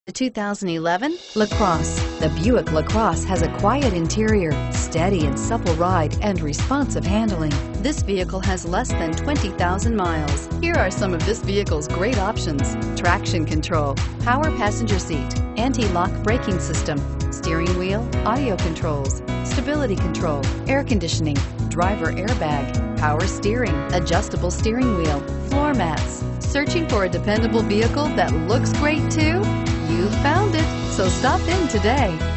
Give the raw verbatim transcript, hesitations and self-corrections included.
The two thousand eleven LaCrosse. The Buick LaCrosse has a quiet interior, steady and supple ride, and responsive handling. This vehicle has less than twenty thousand miles. Here are some of this vehicle's great options: traction control, power passenger seat, anti-lock braking system, steering wheel audio controls, stability control, air conditioning, driver airbag, power steering, adjustable steering wheel, floor mats. Searching for a dependable vehicle that looks great too? You found it, so stop in today.